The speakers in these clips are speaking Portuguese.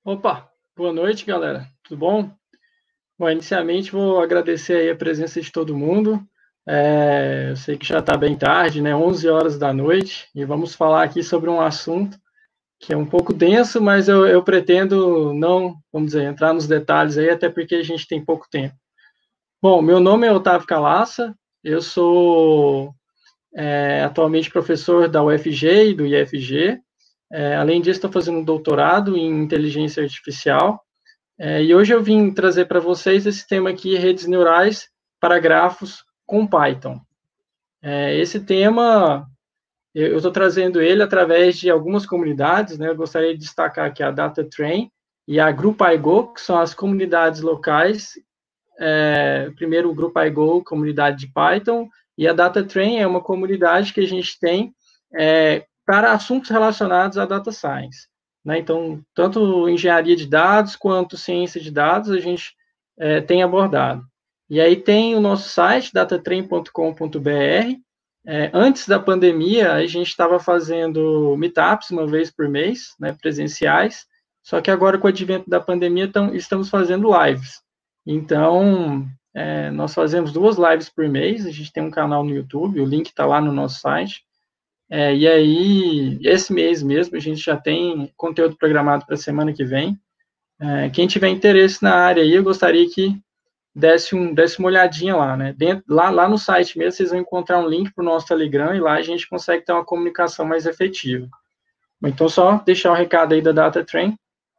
Opa, boa noite, galera. Tudo bom? Bom, inicialmente vou agradecer aí a presença de todo mundo. Eu sei que já está bem tarde, né? 11 horas da noite, e vamos falar aqui sobre um assunto que é um pouco denso, mas eu pretendo não, vamos dizer, entrar nos detalhes aí, até porque a gente tem pouco tempo. Bom, meu nome é Otávio Calaça, eu sou atualmente professor da UFG e do IFG. Além disso, estou fazendo um doutorado em inteligência artificial. E hoje eu vim trazer para vocês esse tema aqui, redes neurais para grafos com Python. Esse tema, eu estou trazendo ele através de algumas comunidades, né? Eu gostaria de destacar aqui a DataTrain e a GroupIGo, que são as comunidades locais. Primeiro, o GroupIGo, comunidade de Python, e a DataTrain é uma comunidade que a gente tem para assuntos relacionados à Data Science. Né? Então, tanto engenharia de dados quanto ciência de dados a gente tem abordado. E aí tem o nosso site, datatrain.com.br. Antes da pandemia, a gente estava fazendo meetups uma vez por mês, né, presenciais, só que agora, com o advento da pandemia, estamos fazendo lives. Então, nós fazemos 2 lives por mês, a gente tem um canal no YouTube, o link está lá no nosso site. E aí, esse mês mesmo, a gente já tem conteúdo programado para a semana que vem. Quem tiver interesse na área aí, eu gostaria que desse uma olhadinha lá, né? Lá no site mesmo, vocês vão encontrar um link para o nosso Telegram e lá a gente consegue ter uma comunicação mais efetiva. Então, só deixar o recado aí da DataTrain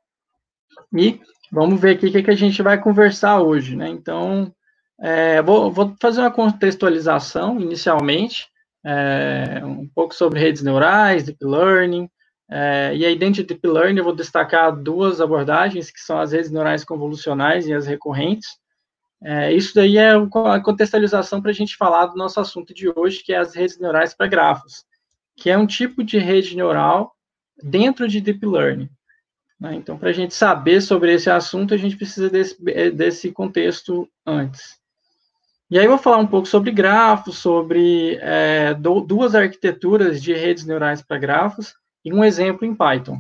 e vamos ver aqui o que a gente vai conversar hoje, né? Então, vou fazer uma contextualização inicialmente, um pouco sobre redes neurais, deep learning, e aí dentro de deep learning eu vou destacar 2 abordagens, que são as redes neurais convolucionais e as recorrentes. Isso daí é a contextualização para a gente falar do nosso assunto de hoje, que é as redes neurais para grafos, que é um tipo de rede neural dentro de deep learning. Né? Então, para a gente saber sobre esse assunto, a gente precisa desse contexto antes. E aí eu vou falar um pouco sobre grafos, sobre 2 arquiteturas de redes neurais para grafos e um exemplo em Python.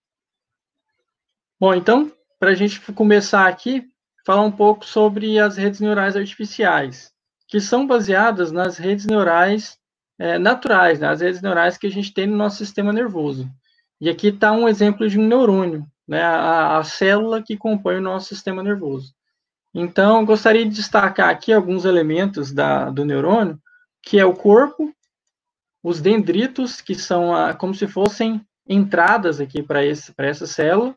Bom, então, para a gente começar aqui, falar um pouco sobre as redes neurais artificiais, que são baseadas nas redes neurais naturais, né? As redes neurais que a gente tem no nosso sistema nervoso. E aqui está um exemplo de um neurônio, né? A célula que compõe o nosso sistema nervoso. Então, gostaria de destacar aqui alguns elementos do neurônio, que é o corpo, os dendritos, que são como se fossem entradas aqui para essa célula,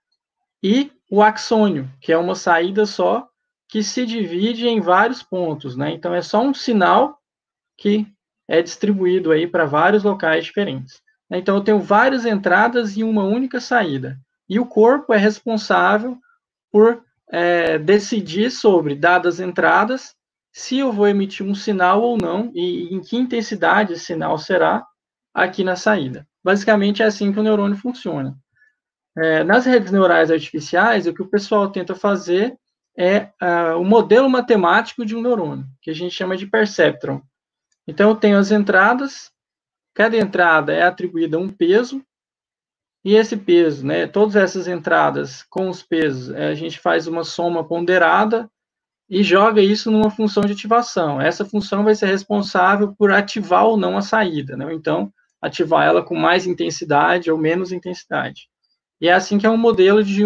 e o axônio, que é uma saída só, que se divide em vários pontos, né? Então, é só um sinal que é distribuído aí para vários locais diferentes. Então, eu tenho várias entradas e uma única saída. E o corpo é responsável por decidir sobre, dadas entradas, se eu vou emitir um sinal ou não, e em que intensidade esse sinal será aqui na saída. Basicamente, é assim que o neurônio funciona. Nas redes neurais artificiais, o que o pessoal tenta fazer é o modelo matemático de um neurônio, que a gente chama de perceptron. Então, eu tenho as entradas, cada entrada é atribuída a um peso, e esse peso, né, todas essas entradas com os pesos, a gente faz uma soma ponderada e joga isso numa função de ativação. Essa função vai ser responsável por ativar ou não a saída, né? Então, ativar ela com mais intensidade ou menos intensidade. E é assim que é um modelo de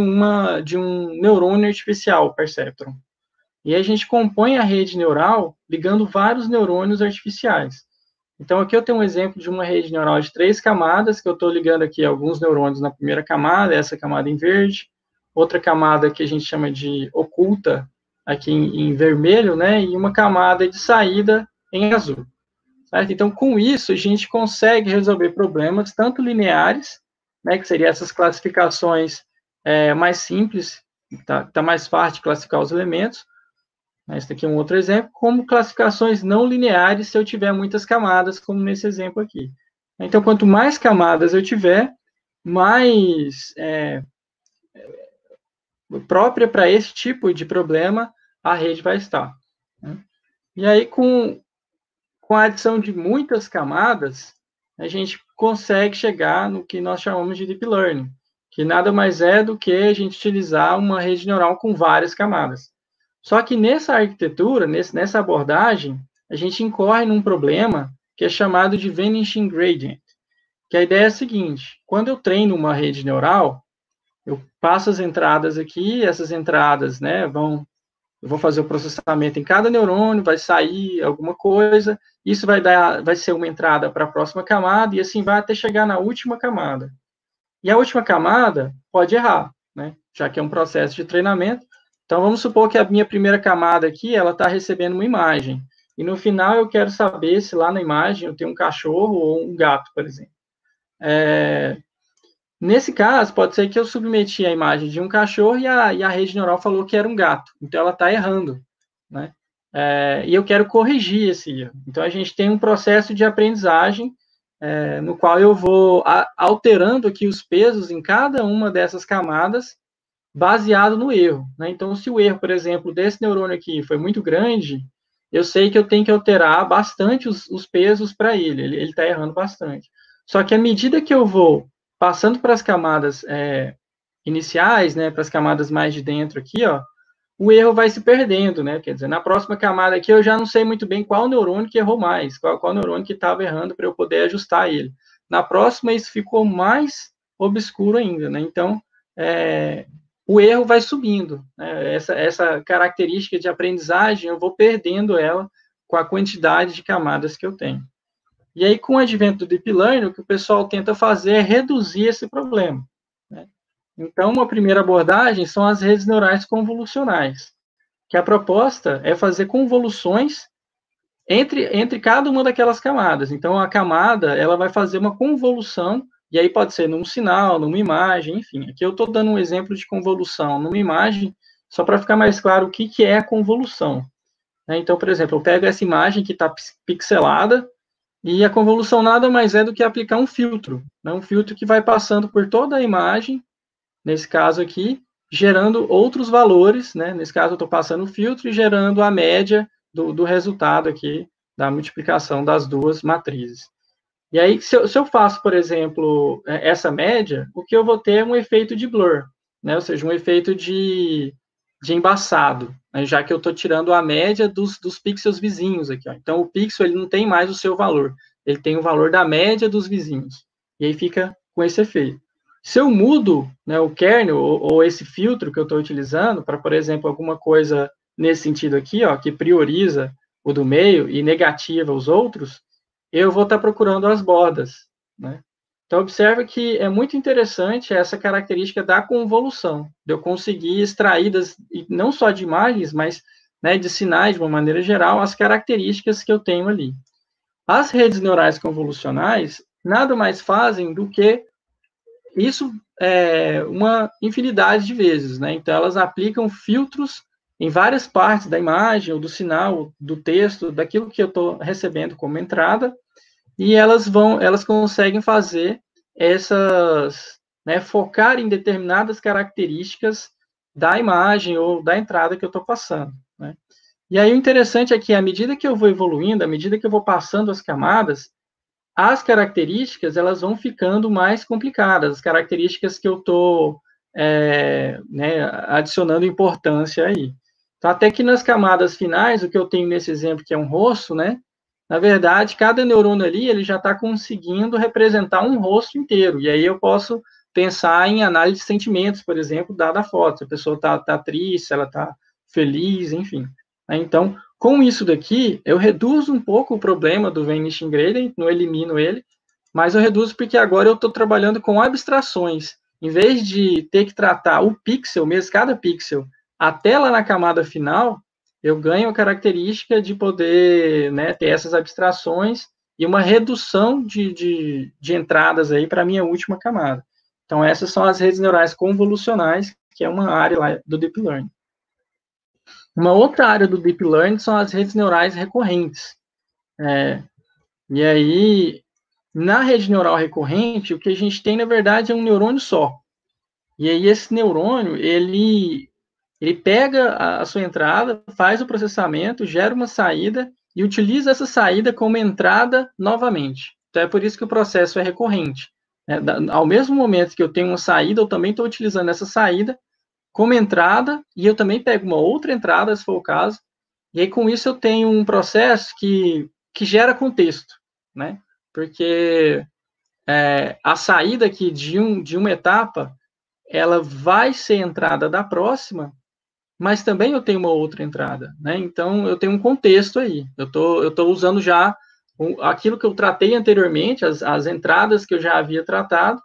um neurônio artificial, o perceptron. E a gente compõe a rede neural ligando vários neurônios artificiais. Então, aqui eu tenho um exemplo de uma rede neural de 3 camadas, que eu estou ligando aqui alguns neurônios na primeira camada, essa camada em verde, outra camada que a gente chama de oculta, aqui em vermelho, né, e uma camada de saída em azul. Certo? Então, com isso, a gente consegue resolver problemas tanto lineares, né, que seriam essas classificações mais simples, tá mais fácil de classificar os elementos, esse aqui é um outro exemplo, como classificações não lineares se eu tiver muitas camadas, como nesse exemplo aqui. Então, quanto mais camadas eu tiver, mais própria para esse tipo de problema a rede vai estar. Né? E aí, com a adição de muitas camadas, a gente consegue chegar no que nós chamamos de deep learning, que nada mais é do que a gente utilizar uma rede neural com várias camadas. Só que nessa arquitetura, nessa abordagem, a gente incorre num problema que é chamado de vanishing gradient, que a ideia é a seguinte: quando eu treino uma rede neural, eu passo as entradas aqui, essas entradas, né, eu vou fazer o processamento em cada neurônio, vai sair alguma coisa, isso vai ser uma entrada para a próxima camada, e assim vai até chegar na última camada. E a última camada pode errar, né, já que é um processo de treinamento. Então, vamos supor que a minha primeira camada aqui, ela está recebendo uma imagem, e no final eu quero saber se lá na imagem eu tenho um cachorro ou um gato, por exemplo. Nesse caso, pode ser que eu submeti a imagem de um cachorro e a rede neural falou que era um gato. Então, ela está errando, né? E eu quero corrigir esse erro. Então, a gente tem um processo de aprendizagem no qual eu vou alterando aqui os pesos em cada uma dessas camadas baseado no erro, né? Então, se o erro, por exemplo, desse neurônio aqui foi muito grande, eu sei que eu tenho que alterar bastante os pesos para ele está errando bastante. Só que à medida que eu vou passando para as camadas iniciais, né, para as camadas mais de dentro aqui, ó, o erro vai se perdendo, né? Quer dizer, na próxima camada aqui eu já não sei muito bem qual neurônio que errou mais, qual neurônio que estava errando para eu poder ajustar ele. Na próxima isso ficou mais obscuro ainda, né? Então, o erro vai subindo, né? Essa característica de aprendizagem eu vou perdendo ela com a quantidade de camadas que eu tenho. E aí, com o advento do Deep Learning, o que o pessoal tenta fazer é reduzir esse problema, né? Então, uma primeira abordagem são as redes neurais convolucionais, que a proposta é fazer convoluções entre cada uma daquelas camadas. Então, a camada, ela vai fazer uma convolução, e aí pode ser num sinal, numa imagem, enfim. Aqui eu estou dando um exemplo de convolução numa imagem, só para ficar mais claro o que é a convolução. Então, por exemplo, eu pego essa imagem que está pixelada, e a convolução nada mais é do que aplicar um filtro, né? Um filtro que vai passando por toda a imagem, nesse caso aqui, gerando outros valores, né? Nesse caso eu estou passando o filtro e gerando a média do resultado aqui, da multiplicação das duas matrizes. E aí, se eu faço, por exemplo, essa média, o que eu vou ter é um efeito de blur, né? Ou seja, um efeito de embaçado, né? Já que eu estou tirando a média dos pixels vizinhos aqui, ó. Então, o pixel ele não tem mais o seu valor, ele tem o valor da média dos vizinhos. E aí fica com esse efeito. Se eu mudo, né, o kernel ou esse filtro que eu estou utilizando para, por exemplo, alguma coisa nesse sentido aqui, ó, que prioriza o do meio e negativa os outros, eu vou estar procurando as bordas, né? Então, observa que é muito interessante essa característica da convolução, de eu conseguir extrair, não só de imagens, mas, né, de sinais, de uma maneira geral, as características que eu tenho ali. As redes neurais convolucionais nada mais fazem do que isso uma infinidade de vezes, né? Então, elas aplicam filtros em várias partes da imagem, ou do sinal, do texto, daquilo que eu estou recebendo como entrada, e elas conseguem fazer essas, né, focar em determinadas características da imagem ou da entrada que eu estou passando, né? E aí o interessante é que, à medida que eu vou evoluindo, à medida que eu vou passando as camadas, as características elas vão ficando mais complicadas, as características que eu estou né, adicionando importância aí. Então, até que nas camadas finais, o que eu tenho nesse exemplo, que é um rosto, né? Na verdade, cada neurônio ali, ele já está conseguindo representar um rosto inteiro. E aí eu posso pensar em análise de sentimentos, por exemplo, dada a foto. Se a pessoa está triste, se ela está feliz, enfim. Então, com isso daqui, eu reduzo um pouco o problema do vanishing gradient, não elimino ele, mas eu reduzo porque agora eu estou trabalhando com abstrações. Em vez de ter que tratar o pixel, mesmo cada pixel, até lá na camada final, eu ganho a característica de poder, né, ter essas abstrações e uma redução de entradas aí para a minha última camada. Então, essas são as redes neurais convolucionais, que é uma área lá do Deep Learning. Uma outra área do Deep Learning são as redes neurais recorrentes. E aí, na rede neural recorrente, o que a gente tem, na verdade, é um neurônio só. E aí, esse neurônio, ele pega a sua entrada, faz o processamento, gera uma saída e utiliza essa saída como entrada novamente. Então, é por isso que o processo é recorrente. Ao mesmo momento que eu tenho uma saída, eu também estou utilizando essa saída como entrada, e eu também pego uma outra entrada, se for o caso, e aí com isso eu tenho um processo que gera contexto, né? Porque a saída aqui de uma etapa, ela vai ser entrada da próxima, mas também eu tenho uma outra entrada, né? Então eu tenho um contexto aí. Eu tô usando já aquilo que eu tratei anteriormente, as entradas que eu já havia tratado,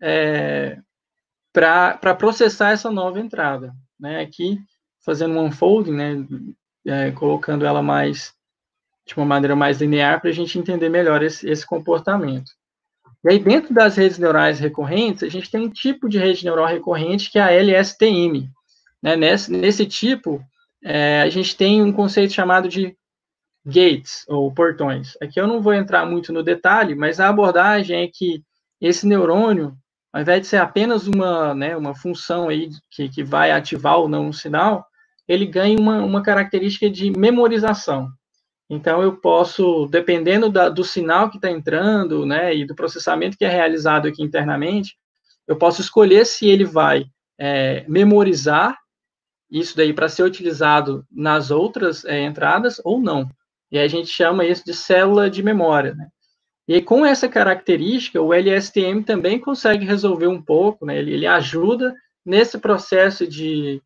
para processar essa nova entrada, né? Aqui fazendo um unfolding, né? Colocando ela de uma maneira mais linear para a gente entender melhor esse comportamento. E aí, dentro das redes neurais recorrentes, a gente tem um tipo de rede neural recorrente que é a LSTM. Né? Nesse tipo, a gente tem um conceito chamado de gates, ou portões. Aqui eu não vou entrar muito no detalhe, mas a abordagem é que esse neurônio, ao invés de ser apenas uma função aí que vai ativar ou não um sinal, ele ganha uma característica de memorização. Então, eu posso, dependendo do sinal que está entrando, né, e do processamento que é realizado aqui internamente, eu posso escolher se ele vai memorizar isso daí para ser utilizado nas outras entradas ou não. E a gente chama isso de célula de memória, né? E aí, com essa característica, o LSTM também consegue resolver um pouco, né? Ele ajuda nesse processo de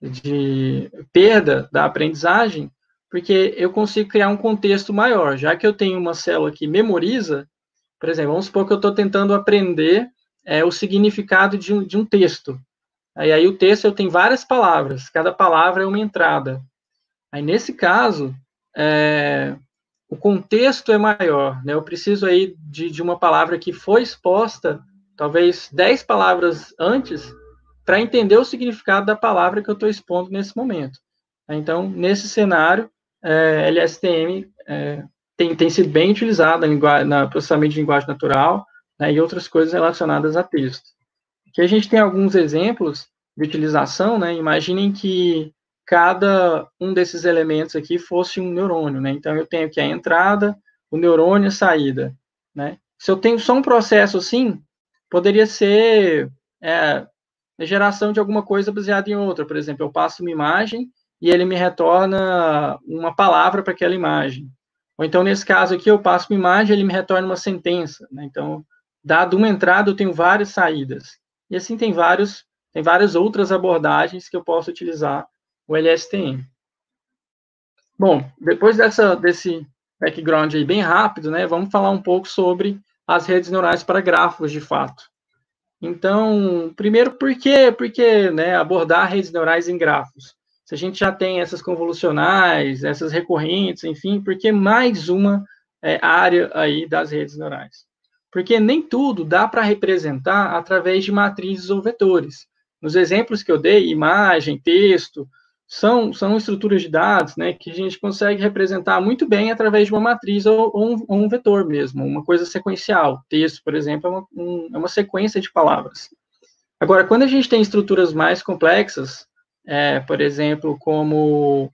perda da aprendizagem, porque eu consigo criar um contexto maior. Já que eu tenho uma célula que memoriza, por exemplo, vamos supor que eu estou tentando aprender o significado de um texto. Aí o texto eu tenho várias palavras, cada palavra é uma entrada. Aí, nesse caso, o contexto é maior, né? Eu preciso aí de uma palavra que foi exposta, talvez 10 palavras antes, para entender o significado da palavra que eu estou expondo nesse momento. Então, nesse cenário, LSTM tem sido bem utilizado no processamento de linguagem natural, né, e outras coisas relacionadas a texto. Aqui a gente tem alguns exemplos de utilização, né? Imaginem que cada um desses elementos aqui fosse um neurônio, né? Então, eu tenho aqui a entrada, o neurônio e a saída, né? Se eu tenho só um processo assim, poderia ser a geração de alguma coisa baseada em outra. Por exemplo, eu passo uma imagem e ele me retorna uma palavra para aquela imagem. Ou então, nesse caso aqui, eu passo uma imagem e ele me retorna uma sentença, né? Então, dado uma entrada, eu tenho várias saídas. E assim tem várias outras abordagens que eu posso utilizar o LSTM. Bom, depois desse background aí bem rápido, né, vamos falar um pouco sobre as redes neurais para grafos, de fato. Então, primeiro, por que né, abordar redes neurais em grafos? Se a gente já tem essas convolucionais, essas recorrentes, enfim, por que mais uma área aí das redes neurais? Porque nem tudo dá para representar através de matrizes ou vetores. Nos exemplos que eu dei, imagem, texto, são estruturas de dados, né, que a gente consegue representar muito bem através de uma matriz ou um vetor mesmo, uma coisa sequencial. Texto, por exemplo, é uma sequência de palavras. Agora, quando a gente tem estruturas mais complexas, por exemplo, como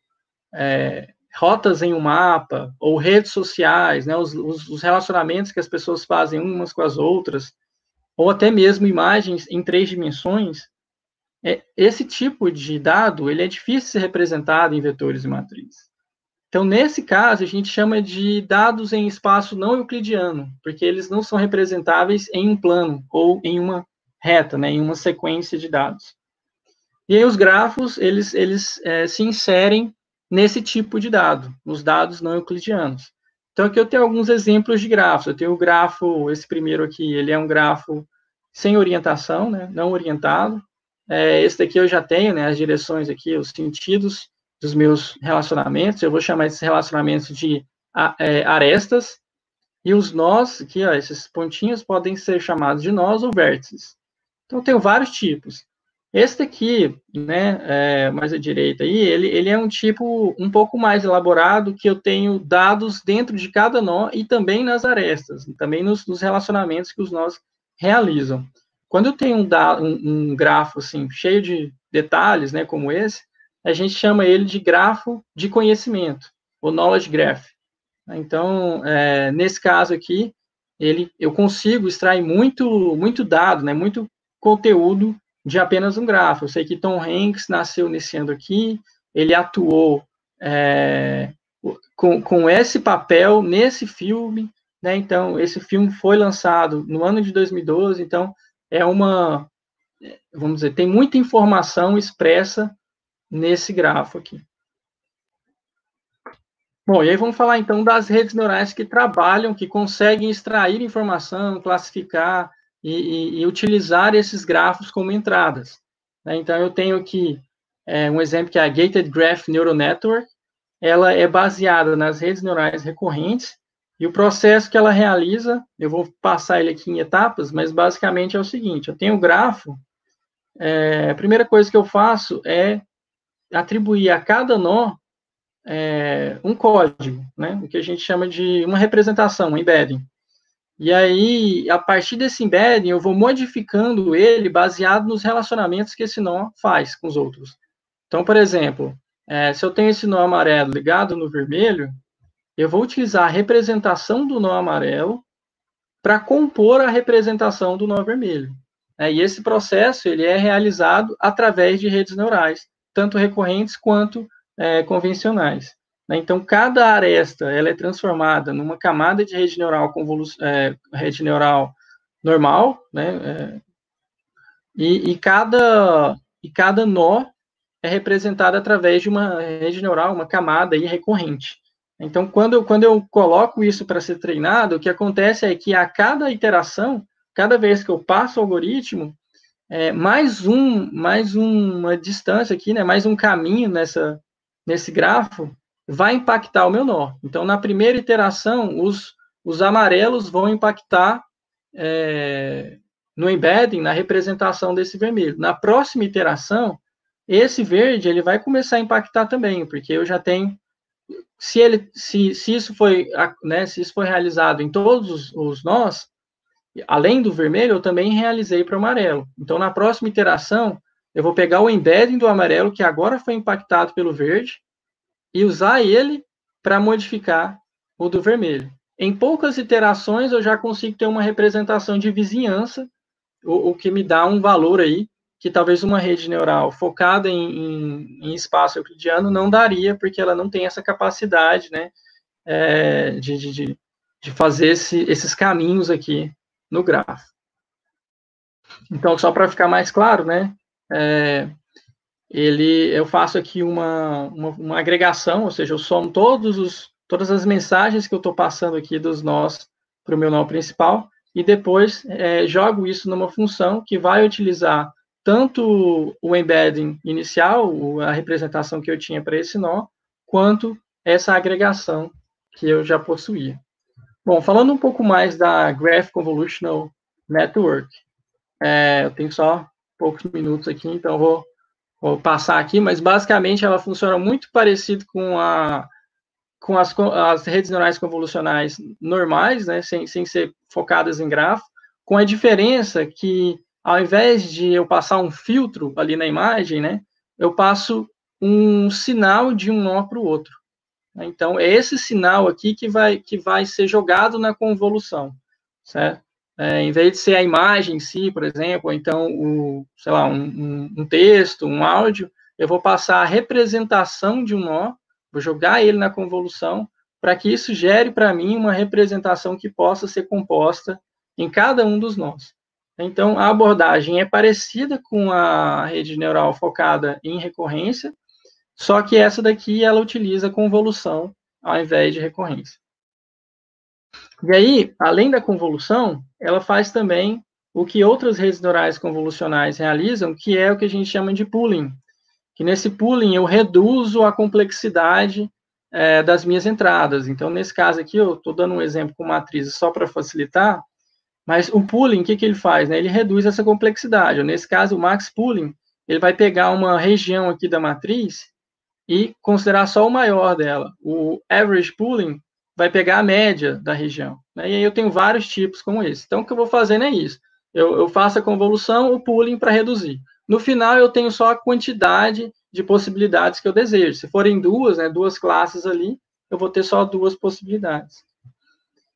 rotas em um mapa, ou redes sociais, né, os relacionamentos que as pessoas fazem umas com as outras, ou até mesmo imagens em 3 dimensões, esse tipo de dado ele é difícil de ser representado em vetores e matrizes. Então, nesse caso, a gente chama de dados em espaço não euclidiano, porque eles não são representáveis em um plano ou em uma reta, né, em uma sequência de dados. E aí os grafos, eles se inserem nesse tipo de dado, nos dados não euclidianos. Então, aqui eu tenho alguns exemplos de grafos. Eu tenho o grafo, esse primeiro aqui, ele é um grafo sem orientação, né, não orientado. Esse daqui eu já tenho, né, as direções aqui, os sentidos dos meus relacionamentos. Eu vou chamar esses relacionamentos de arestas. E os nós, aqui, ó, esses pontinhos, podem ser chamados de nós ou vértices. Então, eu tenho vários tipos. Esse daqui, né, mais à direita aí, ele é um tipo um pouco mais elaborado, que eu tenho dados dentro de cada nó e também nas arestas, também nos relacionamentos que os nós realizam. Quando eu tenho um grafo assim, cheio de detalhes, né, como esse, a gente chama ele de grafo de conhecimento, ou knowledge graph. Então, nesse caso aqui, eu consigo extrair muito dado, né, muito conteúdo de apenas um grafo. Eu sei que Tom Hanks nasceu nesse ano aqui, ele atuou com esse papel nesse filme, né? Então, esse filme foi lançado no ano de 2012, então vamos dizer, tem muita informação expressa nesse grafo aqui. Bom, e aí vamos falar então das redes neurais que trabalham, que conseguem extrair informação, classificar e utilizar esses grafos como entradas. Né? Então, eu tenho aqui um exemplo que é a Gated Graph Neural Network. Ela é baseada nas redes neurais recorrentes, e o processo que ela realiza, eu vou passar ele aqui em etapas, mas basicamente é o seguinte: eu tenho o grafo, a primeira coisa que eu faço é atribuir a cada nó um código, né? O que a gente chama de uma representação, um embedding. E aí, a partir desse embedding, eu vou modificando ele baseado nos relacionamentos que esse nó faz com os outros. Então, por exemplo, se eu tenho esse nó amarelo ligado no vermelho, eu vou utilizar a representação do nó amarelo para compor a representação do nó vermelho. E esse processo ele é realizado através de redes neurais, tanto recorrentes quanto convencionais. Então, cada aresta ela é transformada numa camada de rede neural, rede neural normal, né? E cada nó é representado através de uma rede neural, uma camada aí recorrente. Então, quando eu coloco isso para ser treinado, o que acontece é que a cada iteração, cada vez que eu passo o algoritmo, mais uma distância aqui, né, mais um caminho nesse grafo, vai impactar o meu nó. Então, na primeira iteração, os amarelos vão impactar no embedding, na representação desse vermelho. Na próxima iteração, esse verde ele vai começar a impactar também, porque eu já tenho, se isso foi realizado em todos os nós, além do vermelho, eu também realizei para o amarelo. Então, na próxima iteração, eu vou pegar o embedding do amarelo, que agora foi impactado pelo verde, e usar ele para modificar o do vermelho. Em poucas iterações, eu já consigo ter uma representação de vizinhança, o que me dá um valor aí, que talvez uma rede neural focada em espaço euclidiano não daria, porque ela não tem essa capacidade, né, de fazer esses caminhos aqui no grafo. Então, só para ficar mais claro, né, eu faço aqui uma agregação, ou seja, eu somo todas as mensagens que eu estou passando aqui dos nós para o meu nó principal, e depois jogo isso numa função que vai utilizar tanto o embedding inicial, a representação que eu tinha para esse nó, quanto essa agregação que eu já possuía. Bom, falando um pouco mais da Graph Convolutional Network, eu tenho só poucos minutos aqui, então vou passar aqui, mas basicamente ela funciona muito parecido com as redes neurais convolucionais normais, né, sem ser focadas em grafo, com a diferença que, ao invés de eu passar um filtro ali na imagem, né, eu passo um sinal de um nó para o outro. Então, é esse sinal aqui que vai ser jogado na convolução, certo? Em vez de ser a imagem em si, por exemplo, ou então, sei lá, um texto, um áudio, eu vou passar a representação de um nó, vou jogar ele na convolução, para que isso gere para mim uma representação que possa ser composta em cada um dos nós. Então, a abordagem é parecida com a rede neural focada em recorrência, só que essa daqui, ela utiliza convolução ao invés de recorrência. E aí, além da convolução, ela faz também o que outras redes neurais convolucionais realizam, que é o que a gente chama de pooling. Que nesse pooling eu reduzo a complexidade das minhas entradas. Então, nesse caso aqui, eu estou dando um exemplo com matrizes só para facilitar, mas o pooling, o que ele faz? Né? Ele reduz essa complexidade. Nesse caso, o max pooling, ele vai pegar uma região aqui da matriz e considerar só o maior dela. O average pooling vai pegar a média da região. Né? E aí eu tenho vários tipos como esse. Então, o que eu vou fazendo é isso. Eu faço a convolução, o pooling para reduzir. No final, eu tenho só a quantidade de possibilidades que eu desejo. Se forem duas, né, duas classes ali, eu vou ter só duas possibilidades.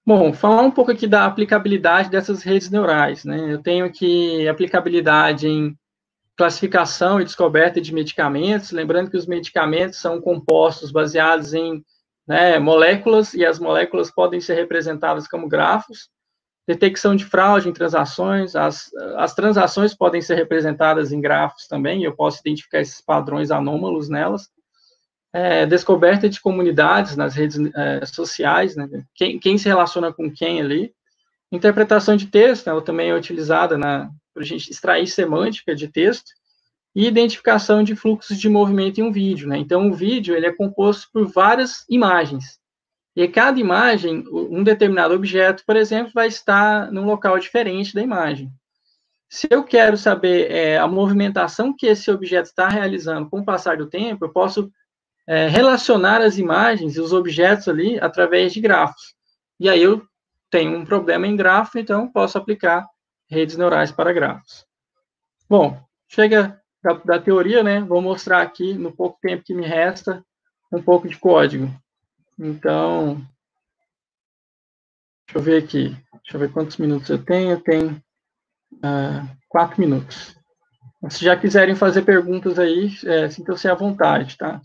Bom, falar um pouco aqui da aplicabilidade dessas redes neurais, né? Eu tenho aqui aplicabilidade em classificação e descoberta de medicamentos, lembrando que os medicamentos são compostos baseados em, né, moléculas, e as moléculas podem ser representadas como grafos. Detecção de fraude em transações, as transações podem ser representadas em grafos também, e eu posso identificar esses padrões anômalos nelas. Descoberta de comunidades nas redes sociais, né? Quem se relaciona com quem ali. Interpretação de texto, ela também é utilizada para a gente extrair semântica de texto, e identificação de fluxos de movimento em um vídeo, né? Então, o vídeo ele é composto por várias imagens, e cada imagem, um determinado objeto, por exemplo, vai estar num local diferente da imagem. Se eu quero saber a movimentação que esse objeto está realizando com o passar do tempo, eu posso relacionar as imagens e os objetos ali através de grafos. E aí eu tenho um problema em grafo, então posso aplicar redes neurais para grafos. Bom, chega da teoria, né? Vou mostrar aqui, no pouco tempo que me resta, um pouco de código. Então, deixa eu ver aqui. Deixa eu ver quantos minutos eu tenho. Eu tenho 4 minutos. Se já quiserem fazer perguntas aí, sintam-se à vontade, tá?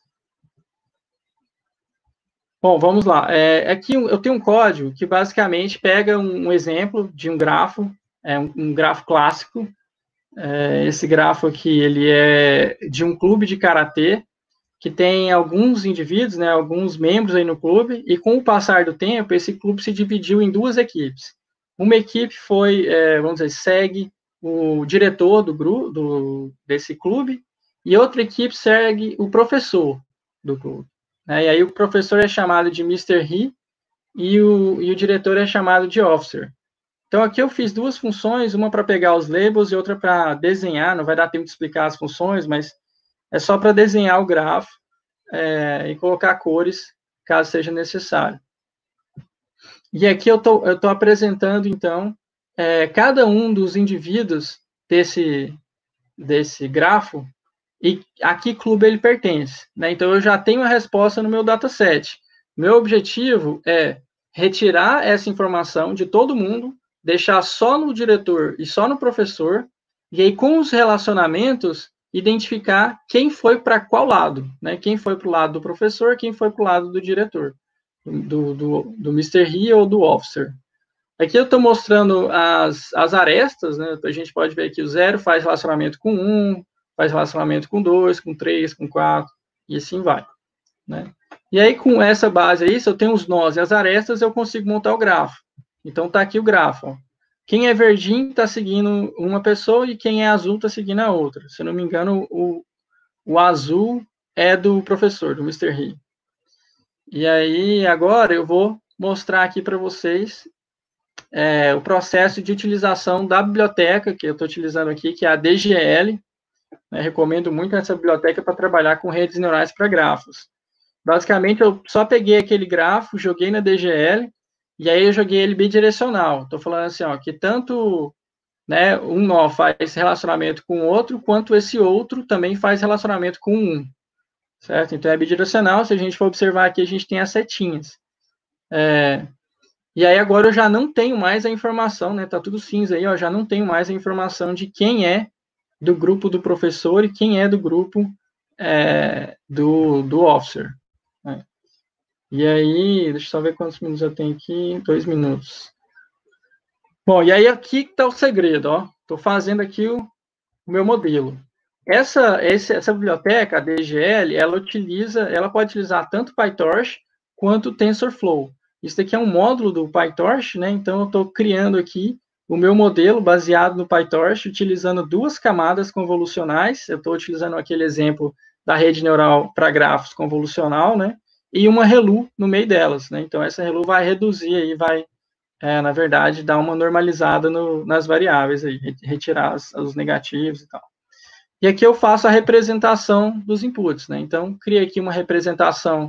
Bom, vamos lá. Aqui eu tenho um código que basicamente pega um exemplo de um grafo, um grafo clássico. Esse grafo aqui, ele é de um clube de karatê, que tem alguns indivíduos, né, alguns membros aí no clube, e com o passar do tempo, esse clube se dividiu em duas equipes. Uma equipe foi, vamos dizer, segue o diretor desse clube, e outra equipe segue o professor do clube. E aí o professor é chamado de Mr. He e o diretor é chamado de Officer. Então aqui eu fiz duas funções, uma para pegar os labels e outra para desenhar, não vai dar tempo de explicar as funções, mas é só para desenhar o grafo e colocar cores, caso seja necessário. E aqui eu tô apresentando, então, cada um dos indivíduos desse grafo, e a que clube ele pertence, né? Então, eu já tenho a resposta no meu dataset. Meu objetivo é retirar essa informação de todo mundo, deixar só no diretor e só no professor, e aí, com os relacionamentos, identificar quem foi para qual lado, né? Quem foi para o lado do professor, quem foi para o lado do diretor, do Mr. He ou do Officer. Aqui eu estou mostrando as arestas, né? A gente pode ver que o 0 faz relacionamento com 1, faz relacionamento com 2, com 3, com 4, e assim vai, né? E aí, com essa base aí, se eu tenho os nós e as arestas, eu consigo montar o grafo. Então, está aqui o grafo. Ó. Quem é verdinho está seguindo uma pessoa e quem é azul está seguindo a outra. Se eu não me engano, o azul é do professor, do Mr. He. E aí, agora, eu vou mostrar aqui para vocês o processo de utilização da biblioteca que eu estou utilizando aqui, que é a DGL. Recomendo muito essa biblioteca para trabalhar com redes neurais para grafos. Basicamente, eu só peguei aquele grafo, joguei na DGL, e aí eu joguei ele bidirecional. Estou falando assim, ó, que tanto um nó faz relacionamento com o outro, quanto esse outro também faz relacionamento com um. Certo? Então, é bidirecional. Se a gente for observar aqui, a gente tem as setinhas. E aí, agora eu já não tenho mais a informação, né? Tá tudo cinza aí, ó, já não tenho mais a informação de quem é do grupo do professor e quem é do grupo do officer. Né? E aí, deixa eu só ver quantos minutos eu tenho aqui. 2 minutos. Bom, e aí aqui está o segredo, ó. Estou fazendo aqui o meu modelo. Essa biblioteca, a DGL, ela pode utilizar tanto PyTorch quanto TensorFlow. Isso aqui é um módulo do PyTorch, né? Então eu estou criando aqui o meu modelo baseado no PyTorch, utilizando duas camadas convolucionais. Eu estou utilizando aquele exemplo da rede neural para grafos convolucional, né? E uma ReLU no meio delas, né? Então essa ReLU vai reduzir aí, vai, na verdade, dar uma normalizada nas variáveis aí, retirar os negativos e tal. E aqui eu faço a representação dos inputs, né? Então, criei aqui uma representação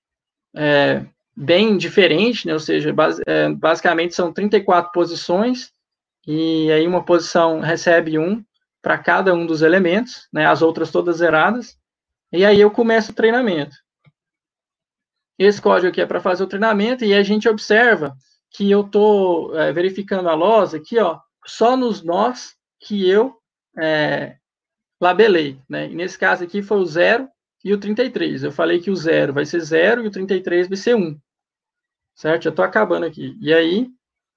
bem diferente, né? Ou seja, basicamente são 34 posições, e aí uma posição recebe 1 para cada um dos elementos, né? As outras todas zeradas, e aí eu começo o treinamento. Esse código aqui é para fazer o treinamento, e a gente observa que eu estou verificando a loss aqui, ó, só nos nós que eu labelei, né? E nesse caso aqui foi o 0 e o 33. Eu falei que o 0 vai ser 0 e o 33 vai ser 1. Certo? Já estou acabando aqui. E aí,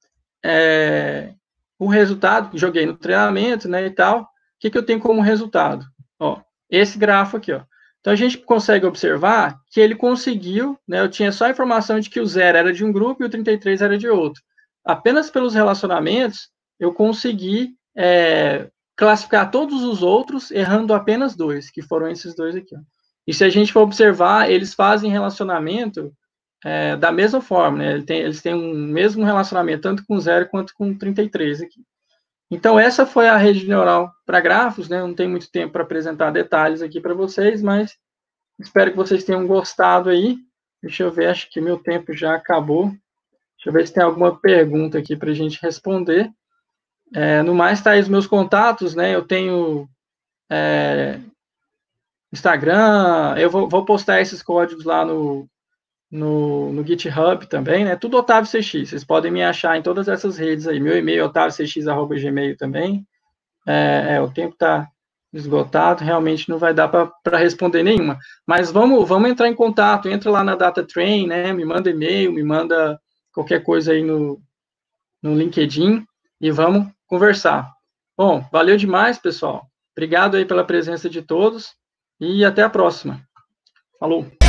o resultado, joguei no treinamento, né, e tal, o que eu tenho como resultado? Ó, esse grafo aqui, ó. Então, a gente consegue observar que ele conseguiu, né, eu tinha só a informação de que o 0 era de um grupo e o 33 era de outro. Apenas pelos relacionamentos, eu consegui classificar todos os outros, errando apenas 2, que foram esses 2 aqui. Ó. E se a gente for observar, eles fazem relacionamento da mesma forma, né? Eles têm um mesmo relacionamento, tanto com 0 quanto com 33 aqui. Então, essa foi a rede neural para grafos, né? Não tem muito tempo para apresentar detalhes aqui para vocês, mas espero que vocês tenham gostado aí. Deixa eu ver, acho que meu tempo já acabou. Deixa eu ver se tem alguma pergunta aqui para a gente responder. No mais, tá aí os meus contatos, né? Eu tenho Instagram, eu vou postar esses códigos lá no GitHub também, né? Tudo Otávio CX. Vocês podem me achar em todas essas redes aí. Meu e-mail é otaviocx@gmail também. O tempo está esgotado, realmente não vai dar para responder nenhuma. Mas vamos entrar em contato, entra lá na DataTrain, né? Me manda e-mail, me manda qualquer coisa aí no LinkedIn e vamos conversar. Bom, valeu demais, pessoal. Obrigado aí pela presença de todos e até a próxima. Falou!